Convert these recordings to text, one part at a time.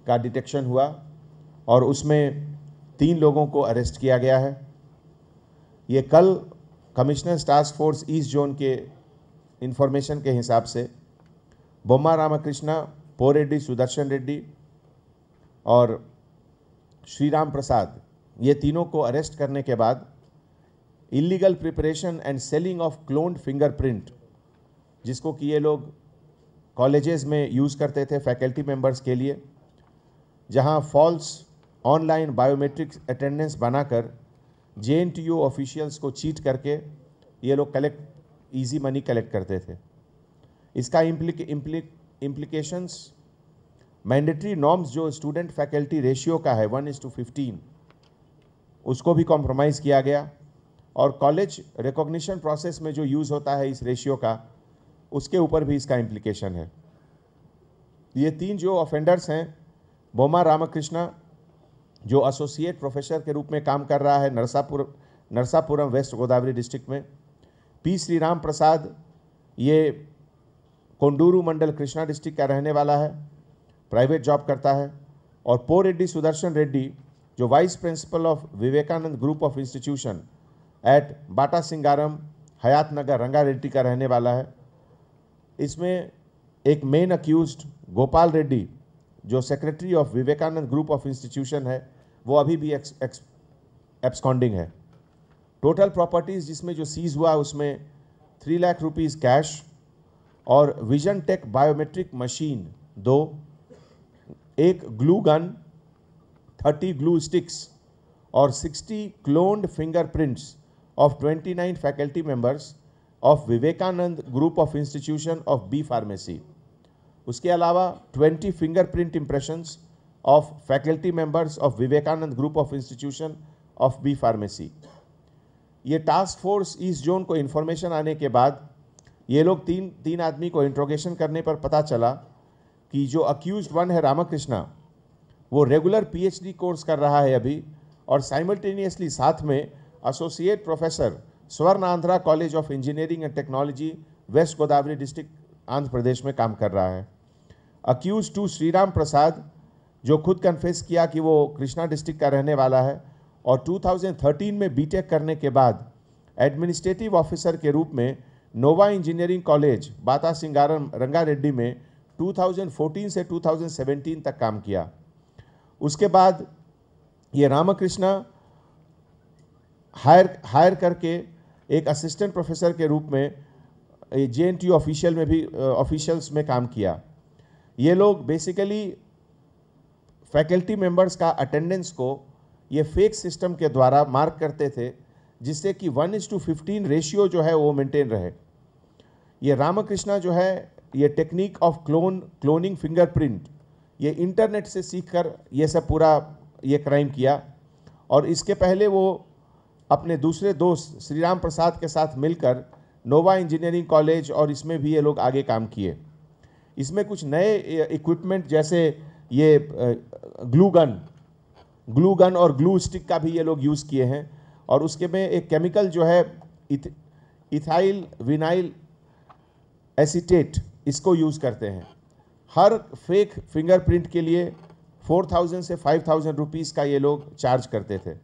का डिटेक्शन हुआ और उसमें 3 लोगों को अरेस्ट किया गया है। ये कल commissioner task force east zone के इंफॉर्मेशन के हिसाब से बोम्मा रामकृष्णा, पोरेड्डी सुदर्शन रेड्डी और श्रीराम प्रसाद, ये तीनों को अरेस्ट करने के बाद illegal preparation and selling of cloned fingerprint, जिसको कि ये लोग कॉलेजेस में यूज़ करते थे फैकल्टी मेंबर्स के लिए, जहां फॉल्स ऑनलाइन बायोमेट्रिक अटेंडेंस बनाकर JNTU ऑफिशियल्स को चीट करके ये लोग ईजी मनी कलेक्ट करते थे। इसका इम्प्लीकेशंस मैंडेटरी नॉर्म्स जो स्टूडेंट फैकल्टी रेशियो का है 1:15, उसको भी कॉम्प्रोमाइज़ किया गया और कॉलेज रिकॉग्निशन प्रोसेस में जो यूज़ होता है इस रेशियो का, उसके ऊपर भी इसका इम्प्लीकेशन है। ये 3 जो ऑफेंडर्स हैं, बोम्मा रामकृष्णा जो एसोसिएट प्रोफेसर के रूप में काम कर रहा है नरसापुरम वेस्ट गोदावरी डिस्ट्रिक्ट में, P श्रीराम प्रसाद ये कोंडूरू मंडल कृष्णा डिस्ट्रिक्ट का रहने वाला है, प्राइवेट जॉब करता है, और पोरेड्डी सुदर्शन रेड्डी जो vice principal of Vivekananda group of institution at Bata Singaram Hayat Nagar Rangareddy का रहने वाला है। इसमें एक मेन अक्यूज्ड गोपाल रेड्डी जो secretary of Vivekananda group of institution है, वो अभी भी एब्सकॉन्डिंग है। टोटल प्रॉपर्टीज़ जिसमें जो सीज हुआ उसमें 3 लाख रुपीज़ कैश और विजन टेक बायोमेट्रिक मशीन 2, एक ग्लू गन, 30 ग्लू स्टिक्स और 60 cloned fingerprints of 29 faculty members of Vivekananda group of institution of B pharmacy. उसके अलावा 20 fingerprint impressions of faculty members of Vivekananda group of institution of B pharmacy. ये task force east zone को information आने के बाद ये लोग तीन आदमी को इंट्रोगेशन करने पर पता चला कि जो अक्यूज्ड 1 है रामकृष्णा, वो रेगुलर PhD कोर्स कर रहा है अभी और साइमल्टेनियसली साथ में associate professor Swarna Andhra college of engineering and technology west Godavari district Andhra Pradesh में काम कर रहा है। अक्यूज 2 श्रीराम प्रसाद जो खुद कन्फेस किया कि वो कृष्णा डिस्ट्रिक्ट का रहने वाला है और 2013 में बीटेक करने के बाद एडमिनिस्ट्रेटिव ऑफिसर के रूप में नोवा इंजीनियरिंग कॉलेज बाता सिंगारम रंगारेड्डी में 2014 से 2017 तक काम किया। उसके बाद ये रामकृष्णा हायर करके एक असिस्टेंट प्रोफेसर के रूप में JNTU ऑफिशियल्स में काम किया। ये लोग बेसिकली फैकल्टी मेंबर्स का अटेंडेंस को ये फेक सिस्टम के द्वारा मार्क करते थे, जिससे कि 1:15 रेशियो जो है वो मेंटेन रहे। ये रामकृष्णा जो है ये टेक्निक ऑफ क्लोनिंग फिंगरप्रिंट ये इंटरनेट से सीखकर ये सब पूरा ये क्राइम किया और इसके पहले वो अपने दूसरे दोस्त श्रीराम प्रसाद के साथ मिलकर नोवा इंजीनियरिंग कॉलेज और इसमें भी ये लोग आगे काम किए। इसमें कुछ नए इक्विपमेंट जैसे ये ग्लू गन और ग्लू स्टिक का भी ये लोग यूज़ किए हैं और उसके में एक केमिकल जो है इथाइल विनाइल एसीटेट, इसको यूज़ करते हैं। हर फेक फिंगरप्रिंट के लिए 4,000 से 5,000 रुपीज़ का ये लोग चार्ज करते थे।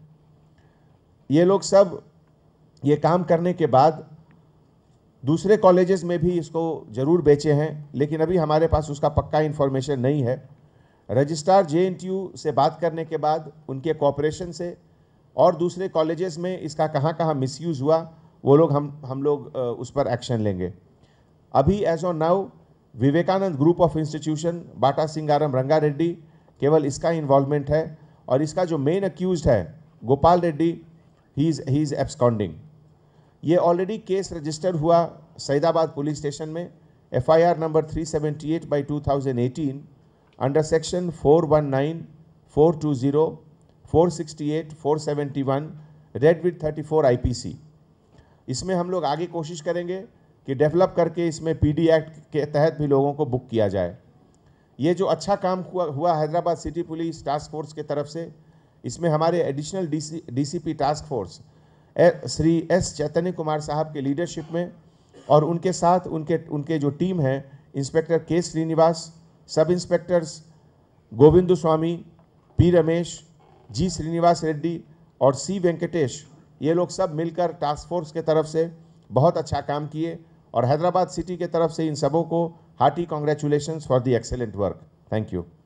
ये लोग सब ये काम करने के बाद दूसरे कॉलेजेस में भी इसको ज़रूर बेचे हैं, लेकिन अभी हमारे पास उसका पक्का इन्फॉर्मेशन नहीं है। रजिस्ट्रार JNTU से बात करने के बाद उनके कोऑपरेशन से और दूसरे कॉलेजेस में इसका कहाँ कहाँ मिसयूज़ हुआ वो लोग हम लोग उस पर एक्शन लेंगे। अभी as on now Vivekananda group of institution Bata Singaram Rangareddy केवल इसका इन्वॉल्वमेंट है और इसका जो मेन अक्यूज्ड है Gopal Reddy, he is absconding. ये ऑलरेडी केस रजिस्टर हुआ सैदाबाद पुलिस स्टेशन में FIR number 378/2018 under section 419, 420, 468, 471 read with 34 IPC। इसमें हम लोग आगे कोशिश करेंगे कि डेवलप करके इसमें PD एक्ट के तहत भी लोगों को बुक किया जाए। ये जो अच्छा काम हुआ Hyderabad city police task force के तरफ से, इसमें हमारे additional DCP task force Shri S Chaitanya Kumar साहब के लीडरशिप में और उनके साथ उनके जो टीम है inspector K Srinivas, sub inspectors Govindu Swamy, P Ramesh, G Srinivas Reddy और सी वेंकटेश, ये लोग सब मिलकर टास्क फोर्स के तरफ से बहुत अच्छा काम किए और हैदराबाद सिटी के तरफ से इन सबों को hearty congratulations for the excellent work. Thank you.